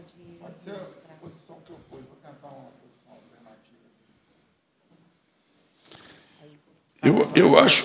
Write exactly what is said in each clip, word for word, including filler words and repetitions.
pode Pode ser registrar. a posição que eu pus, vou tentar uma posição alternativa. Eu, eu acho...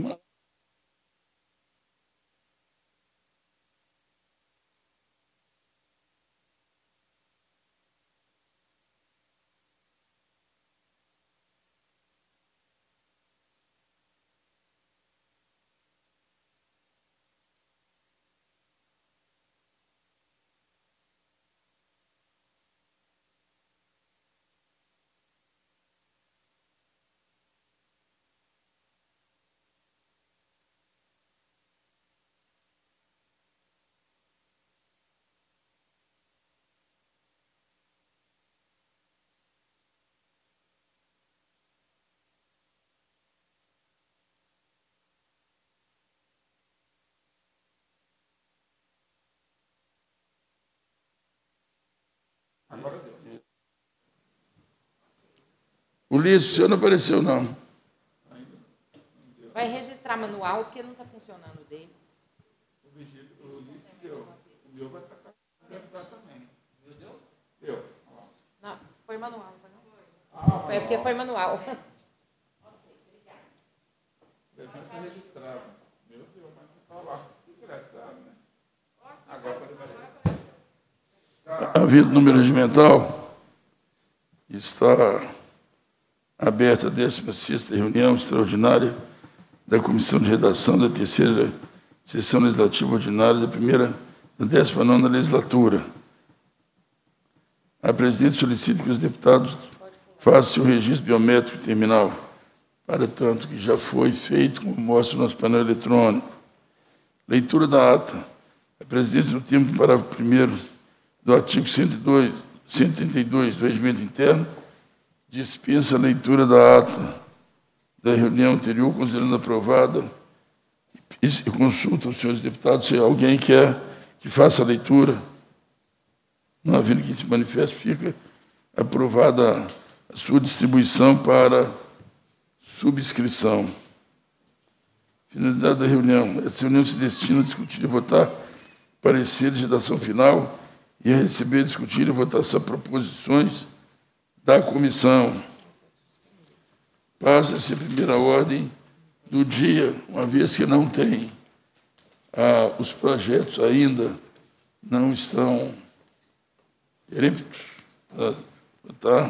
Agora deu. Ulisses, o senhor não apareceu, não. Vai registrar manual, porque não está funcionando o deles. O Vigílio, o Ulisses deu. O meu vai estar deve estar também. Deu? Deu. Não, foi manual, não foi não? Ah, Foi porque foi manual. Ok, obrigada. Presença registrada. Meu Deus, mas não está lá. Que engraçado, né? Agora apareceu. Havido número regimental, está aberta a décima sexta reunião extraordinária da Comissão de Redação da terceira Sessão Legislativa Ordinária da primeira, da décima nona legislatura. A presidente solicita que os deputados façam o registro biométrico terminal, para tanto que já foi feito, como mostra o nosso painel eletrônico. Leitura da ata. A presidência, no termo do parágrafo primeiro do artigo cento e dois, cento e trinta e dois do Regimento Interno, dispensa a leitura da ata da reunião anterior, considerando aprovada, e consulta os senhores deputados se alguém quer que faça a leitura. Não havendo quem se manifeste, fica aprovada a sua distribuição para subscrição. Finalidade da reunião. Essa reunião se destina a discutir e votar parecer de redação final e a receber, discutir e votar as proposições da comissão. Passa-se a primeira ordem do dia, uma vez que não tem, ah, os projetos ainda não estão peremptos, tá?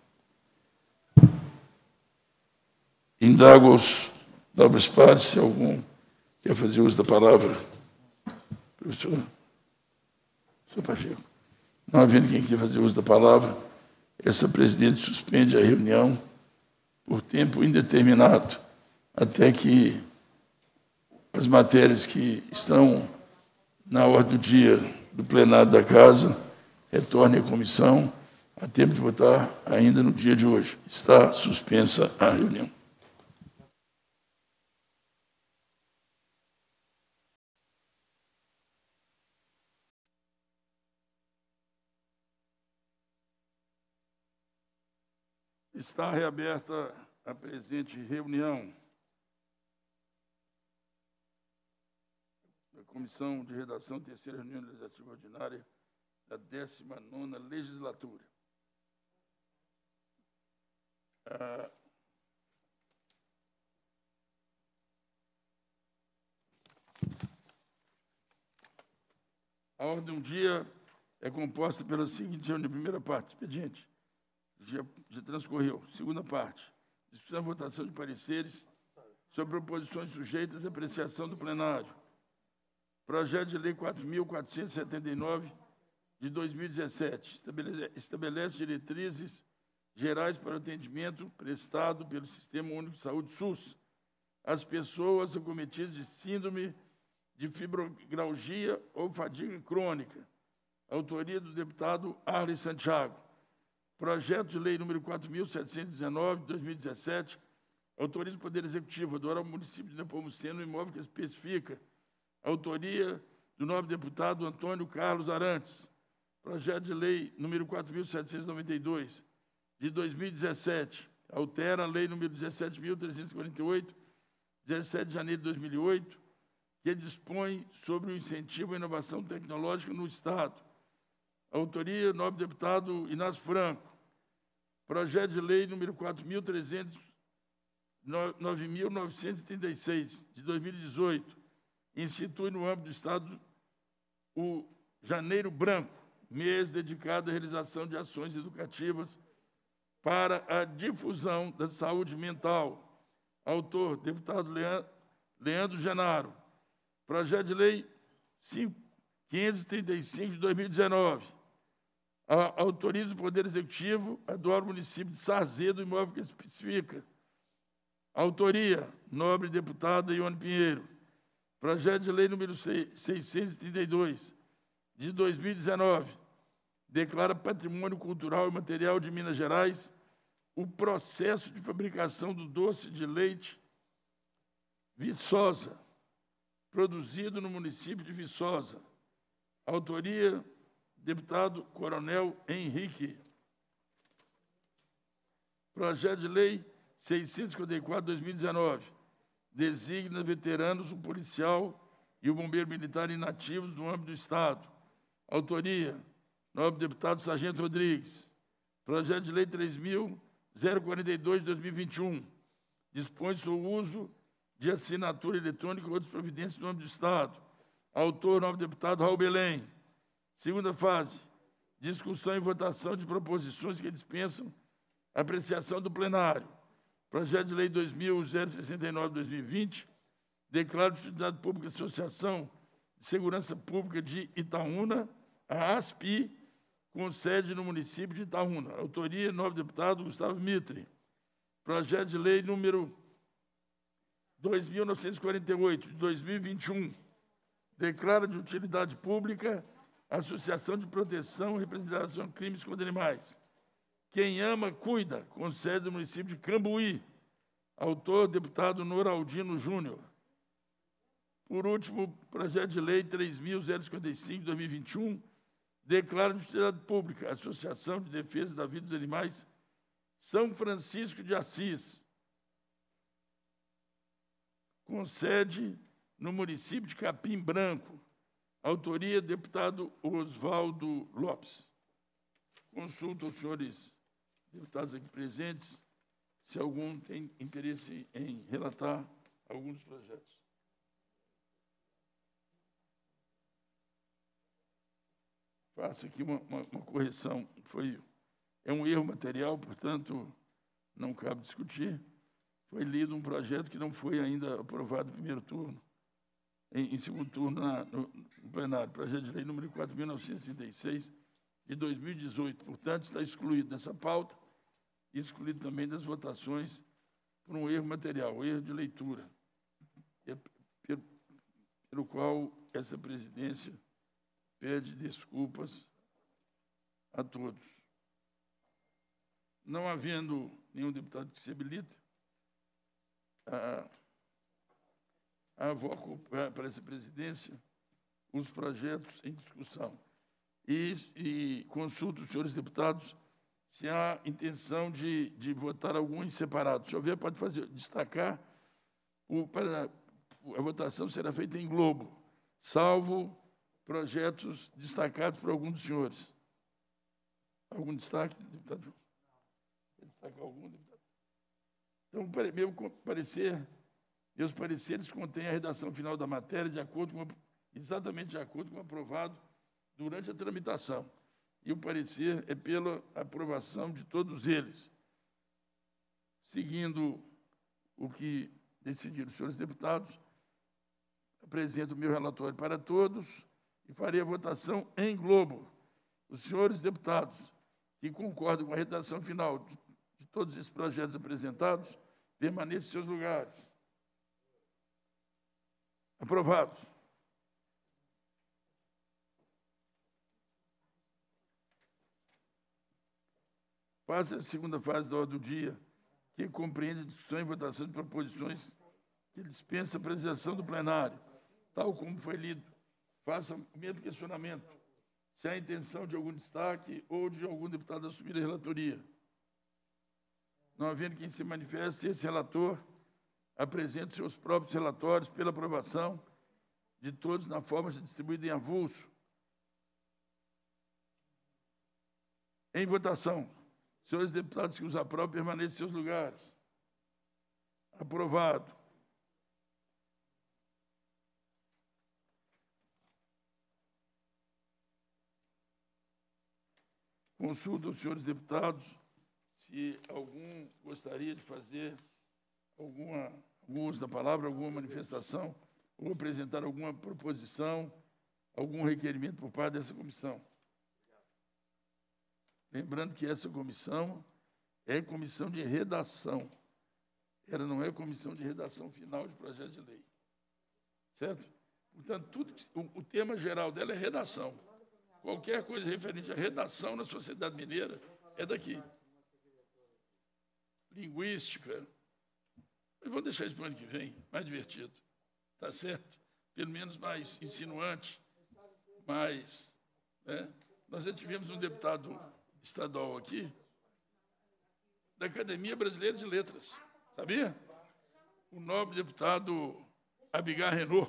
Indago aos nobres pares se algum quer fazer uso da palavra. Professor, senhor Pacheco, não havendo quem quer fazer uso da palavra, essa presidente suspende a reunião por tempo indeterminado, até que as matérias que estão na ordem do dia do plenário da Casa retornem à comissão a tempo de votar ainda no dia de hoje. Está suspensa a reunião. Está reaberta a presente reunião da Comissão de Redação, terceira reunião legislativa ordinária da décima nona legislatura. Ah, a ordem do dia é composta pela seguinte reunião. Primeira parte, expediente. Já, já transcorreu. Segunda parte, discussão e votação de pareceres sobre proposições sujeitas à apreciação do plenário. Projeto de Lei quatro mil quatrocentos e setenta e nove, de dois mil e dezessete, estabelece, estabelece diretrizes gerais para o atendimento prestado pelo Sistema Único de Saúde SUS às pessoas acometidas de síndrome de fibromialgia ou fadiga crônica. Autoria do deputado Arley Santiago. Projeto de Lei número quatro mil setecentos e dezenove, de dois mil e dezessete, autoriza o Poder Executivo a doar ao município de Nepomuceno um imóvel que especifica a autoria do nobre deputado Antônio Carlos Arantes. Projeto de Lei número quatro mil setecentos e noventa e dois, de dois mil e dezessete, altera a Lei número dezessete mil trezentos e quarenta e oito, dezessete de janeiro de dois mil e oito, que dispõe sobre o incentivo à inovação tecnológica no Estado. Autoria, nobre deputado Inácio Franco. Projeto de lei número quatro mil trezentos, nove mil novecentos e trinta e seis, de dois mil e dezoito, institui no âmbito do Estado o Janeiro Branco, mês dedicado à realização de ações educativas para a difusão da saúde mental. Autor, deputado Leandro Genaro. Projeto de lei quinhentos e trinta e cinco, de dois mil e dezenove. A, autoriza o Poder Executivo a doar ao município de Sarzedo o imóvel que especifica. Autoria, nobre deputada Ione Pinheiro. Projeto de lei número seiscentos e trinta e dois, de dois mil e dezenove. Declara patrimônio cultural e material de Minas Gerais o processo de fabricação do doce de leite Viçosa, produzido no município de Viçosa. Autoria, deputado Coronel Henrique. Projeto de lei seiscentos e cinquenta e quatro, de dois mil e dezenove. Designa veteranos, o policial e o bombeiro militar inativos no âmbito do Estado. Autoria, nobre deputado Sargento Rodrigues. Projeto de lei três mil quarenta e dois, de dois mil e vinte e um. Dispõe sobre o uso de assinatura eletrônica e outras providências no âmbito do Estado. Autor, nobre deputado Raul Belém. Segunda fase, discussão e votação de proposições que dispensam apreciação do plenário. Projeto de lei dois mil sessenta e nove, de dois mil e vinte, declara de utilidade pública a Associação de Segurança Pública de Itaúna, a ASPI, com sede no município de Itaúna. Autoria, nobre deputado Gustavo Mitre. Projeto de lei número dois mil novecentos e quarenta e oito, de dois mil e vinte e um, declara de utilidade pública a Associação de Proteção e Representação de Crimes contra Animais. Quem ama, cuida, com sede no município de Cambuí. Autor, deputado Noraldino Júnior. Por último, projeto de lei três mil cinquenta e cinco, de dois mil e vinte e um, declara de utilidade pública a Associação de Defesa da Vida dos Animais São Francisco de Assis, com sede no município de Capim Branco. Autoria, deputado Oswaldo Lopes. Consulto aos senhores deputados aqui presentes, se algum tem interesse em relatar algum dos projetos. Faço aqui uma, uma, uma correção. Foi, é um erro material, portanto, não cabe discutir. Foi lido um projeto que não foi ainda aprovado no primeiro turno, em, em segundo turno na, no, no plenário. Projeto de lei número quatro mil novecentos e trinta e seis, de dois mil e dezoito. Portanto, está excluído dessa pauta, e excluído também das votações por um erro material, erro de leitura, pelo, pelo qual essa presidência pede desculpas a todos. Não havendo nenhum deputado que se habilite, a, avoco para essa presidência os projetos em discussão. E, e consulto os senhores deputados se há intenção de, de votar algum em separado. Se houver, pode fazer, destacar, o, para, a votação será feita em globo, salvo projetos destacados por algum dos senhores. Algum destaque, deputado? Quer destacar algum, deputado? Então, meu parecer, meus pareceres contêm a redação final da matéria de acordo com, exatamente de acordo com o aprovado durante a tramitação. E o parecer é pela aprovação de todos eles. Seguindo o que decidiram os senhores deputados, apresento o meu relatório para todos e farei a votação em globo. Os senhores deputados que concordam com a redação final de, de todos esses projetos apresentados, permaneçam em seus lugares. Aprovados. Passa a segunda fase da ordem do dia, que compreende a discussão e votação de proposições que dispensa a apresentação do plenário, tal como foi lido. Faça o mesmo questionamento, se há intenção de algum destaque ou de algum deputado assumir a relatoria. Não havendo quem se manifeste, esse relator apresenta seus próprios relatórios pela aprovação de todos na forma distribuída em avulso. Em votação. Senhores deputados que os aprovam, permaneçam em seus lugares. Aprovado. Consulto aos senhores deputados se algum gostaria de fazer alguma, algum uso da palavra, alguma manifestação, ou apresentar alguma proposição, algum requerimento por parte dessa comissão. Lembrando que essa comissão é comissão de redação. Ela não é comissão de redação final de projeto de lei. Certo? Portanto, tudo, o, o tema geral dela é redação. Qualquer coisa referente à redação na sociedade mineira é daqui. Linguística. Mas vamos deixar isso para o ano que vem, mais divertido. Tá certo? Pelo menos mais insinuante, mais... Né? Nós já tivemos um deputado estadual aqui, da Academia Brasileira de Letras. Sabia? O nobre deputado Abigar Renault,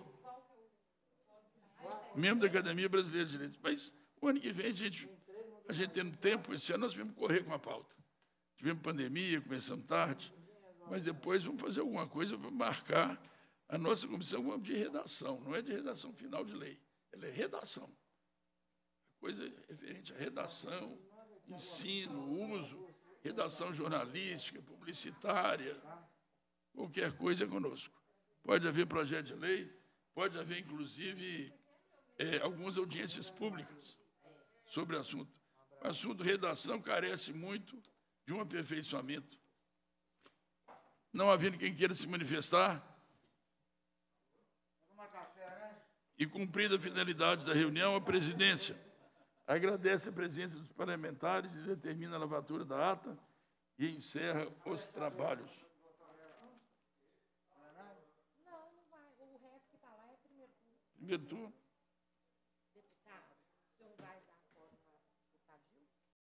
membro da Academia Brasileira de Letras. Mas o ano que vem, a gente, a gente tendo tempo, esse ano nós tivemos que correr com a pauta. Tivemos pandemia, começamos tarde, mas depois vamos fazer alguma coisa para marcar a nossa comissão de redação. Não é de redação final de lei, ela é redação. Coisa referente à redação, ensino, uso, redação jornalística, publicitária, qualquer coisa é conosco. Pode haver projeto de lei, pode haver, inclusive, é, algumas audiências públicas sobre o assunto. O assunto redação carece muito de um aperfeiçoamento. Não havendo quem queira se manifestar, e cumprida a finalidade da reunião, a presidência agradece a presença dos parlamentares e determina a lavatura da ata e encerra os trabalhos. Não, não vai. O resto que está lá é primeiro turno. Primeiro turno.